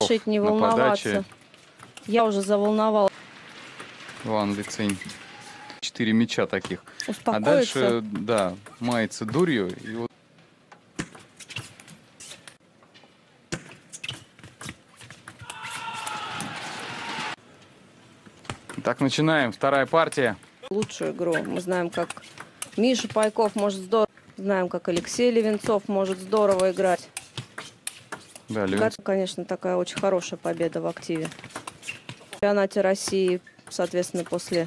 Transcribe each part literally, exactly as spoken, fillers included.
Шить, не волноваться. Я уже заволновал. Ван Лицинь. Четыре мяча таких. Успокоиться. А дальше, да, мается дурью. И вот... Так, начинаем. Вторая партия. Лучшую игру. Мы знаем, как Миша Пайков может здорово. Знаем, как Алексей Левенцов может здорово играть. Да, Левенцов. Конечно, такая очень хорошая победа в активе. В чемпионате России, соответственно, после...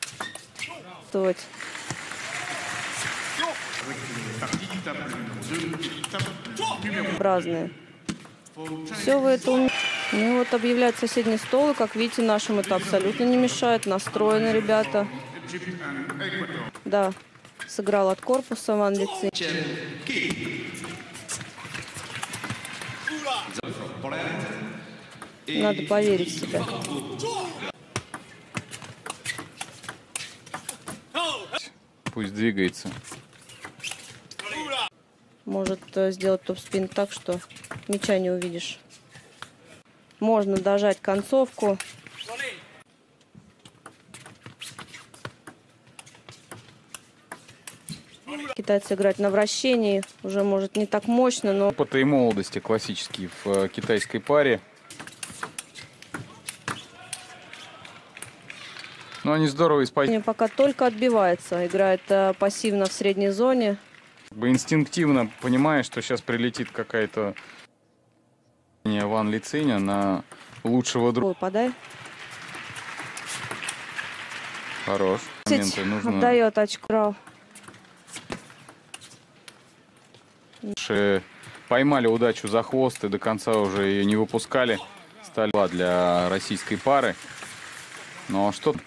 Разные. Все вы это умеете. Ну вот объявляют соседний стол, и, как видите, нашим это абсолютно не мешает. Настроены ребята. Да, сыграл от корпуса Ван Лицинь. Надо поверить в себя. Пусть двигается. Может сделать топ-спин так, что мяча не увидишь. Можно дожать концовку. Китайцы играть на вращении. Уже, может, не так мощно, но... Опыт и молодости классические в э, китайской паре. Но они здорово используют. Пока только отбивается. Играет э, пассивно в средней зоне. Инстинктивно понимаешь, что сейчас прилетит какая-то Ван Лициня на лучшего друга. Ой, подай. Хорош. Моменты нужно... Отдает очко. Поймали удачу за хвост и до конца уже ее не выпускали. Стали для российской пары. Но что...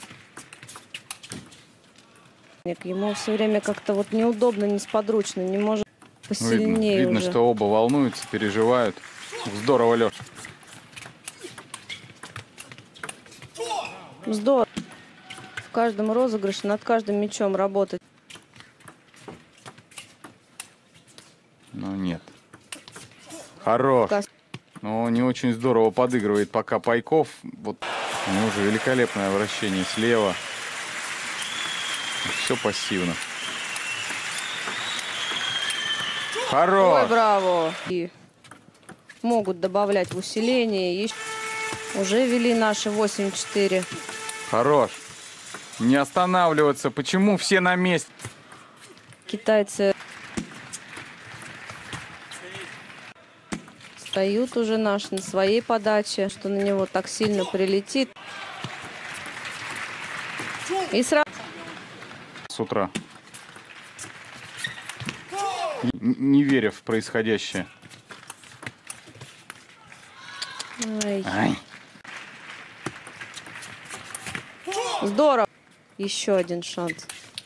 Ему все время как-то вот неудобно, несподручно, не может посильнее. Видно, видно уже. что оба волнуются, переживают. Здорово, Леш. Здорово. В каждом розыгрыше над каждым мячом работать. Ну нет. Хорош. Но не очень здорово подыгрывает пока Пайков. Вот у него уже великолепное вращение слева. Все пассивно. Хорош. Ой, браво. И могут добавлять в усиление. И уже вели наши восемь-четыре. Хорош. Не останавливаться. Почему все на месте? Китайцы встают уже наши на своей подаче, что на него так сильно прилетит. И сразу... С утра. Не веря в происходящее. Ай. Ай. Здорово. Еще один шанс.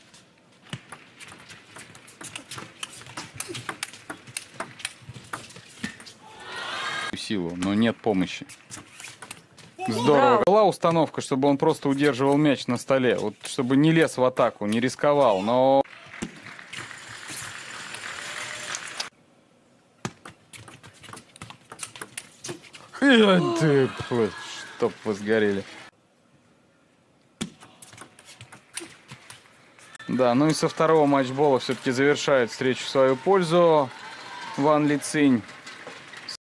Силу, но нет помощи. Здорово. Была установка, чтобы он просто удерживал мяч на столе. Вот чтобы не лез в атаку, не рисковал. Но... Ты, чтоб вы сгорели. Да, ну и со второго матчбола все-таки завершает встречу в свою пользу Ван Лицинь.